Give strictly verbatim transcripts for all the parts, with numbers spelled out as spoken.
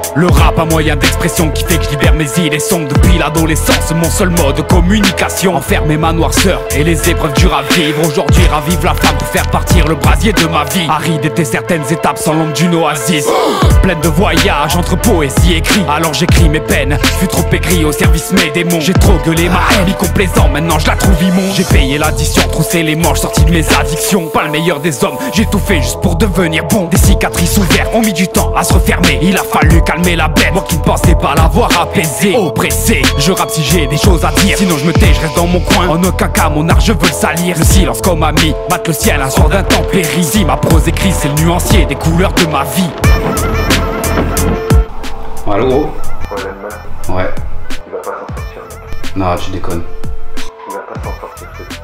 Le rap, un moyen d'expression qui fait que je libère mes idées sombres. Depuis l'adolescence, mon seul mode de communication. Enfermer ma noirceur et les épreuves dures à vivre. Aujourd'hui, ravive la flamme pour faire partir le brasier de ma vie. Aride étaient certaines étapes sans l'ombre d'une oasis. Pleine de voyages entre poésie et cris. Alors j'écris mes peines, je suis trop aigri au service mes démons. J'ai trop gueulé ma haine, mi complaisant, maintenant je la trouve immonde. J'ai payé l'addition, troussé les manches, sorti de mes addictions. Pas le meilleur des hommes, j'ai tout fait juste pour devenir bon. Des cicatrices ouvertes ont mis du temps à se refermer. Il a fallu calmer la bête, moi qui ne pensais pas l'avoir apaisé. Oppressé, je rappe si j'ai des choses à dire. Sinon je me tais, je reste dans mon coin. En aucun cas mon art je veux le salir. Le silence comme ami, mate le ciel un soir d'intempérie. Si ma prose écrite c'est le nuancier des couleurs de ma vie. Allô gros? Ouais, l'Allemagne. Ouais. Il va pas s'en sortir, mec. Non, tu déconnes. Il va pas s'en sortir, c'est tout.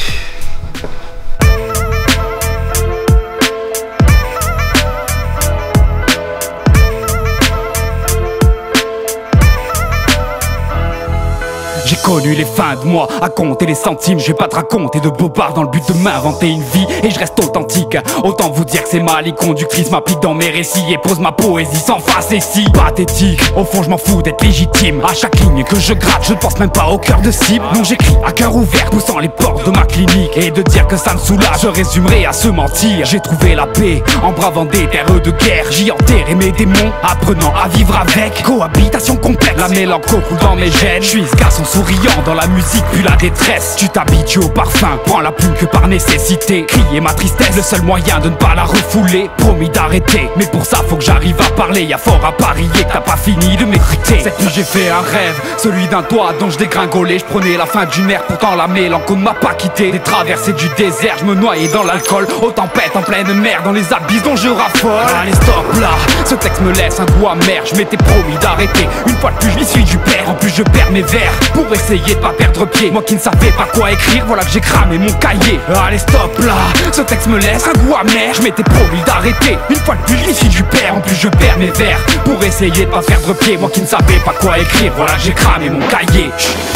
J'ai connu les fins de mois, à compter les centimes. Je vais pas te raconter de bobards dans le but de m'inventer une vie. Et je reste authentique, autant vous dire que c'est ma ligne conductrice m'applique dans mes récits et pose ma poésie sans face et si pathétique. Au fond je m'en fous d'être légitime. À chaque ligne que je gratte, je ne pense même pas au cœur de cible. Non j'écris à cœur ouvert, poussant les portes de ma clinique. Et de dire que ça me soulage, je résumerai à se mentir. J'ai trouvé la paix en bravant des terres de guerre. J'y enterré mes démons, apprenant à vivre avec. Cohabitation complète, la mélancolie coule dans mes gènes. Je suis ce garçon souriant dans la musique puis la détresse. Tu t'habitues au parfum, prends la plume que par nécessité. Crier ma tristesse, le seul moyen de ne pas la refouler. Promis d'arrêter, mais pour ça faut que j'arrive à parler. Y'a fort à parier que t'as pas fini de m'écouter. Cette nuit j'ai fait un rêve, celui d'un toit dont je dégringolais. Je prenais la fin d'une ère, pourtant la mélancolie ne m'a pas quitté. Des traversées du désert, je me noyais dans l'alcool. Aux tempêtes en pleine mer, dans les abysses dont je raffole. Allez stop là, ce texte me laisse un goût amer. Je m'étais promis d'arrêter, une fois de plus je m'y suis du père. En plus je perds mes vers, pour essayer de pas perdre pied. Moi qui ne savais pas quoi écrire, voilà que j'ai cramé mon cahier. Allez stop là, ce texte me laisse un goût amer. Je m'étais promis d'arrêter, une fois de plus je m'y suis du père. En plus je perds mes vers, pour essayer de pas perdre pied. Moi qui ne savais pas quoi écrire, voilà que j'ai cramé mon cahier.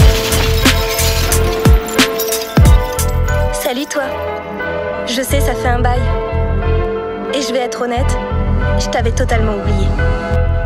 Salut toi, je sais ça fait un bail. Et je vais être honnête, je t'avais totalement oublié.